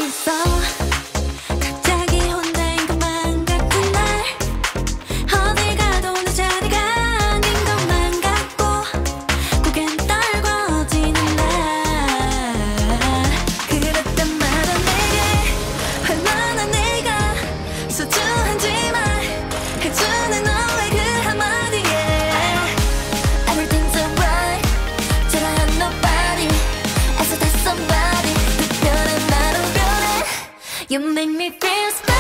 없어. 갑자기 혼자인 것만 같은 날, 어딜 가도 내 자리가 아닌 것만 같고 고개는 떨궈지는 날. 그랬단 말야 내게 얼마나 내가 소중한지 말해주는 너의 그 한마디에 Everything's alright, 잘하는 nobody, 애써 다 somebody. 특별한 나로 변해. You make me feel special.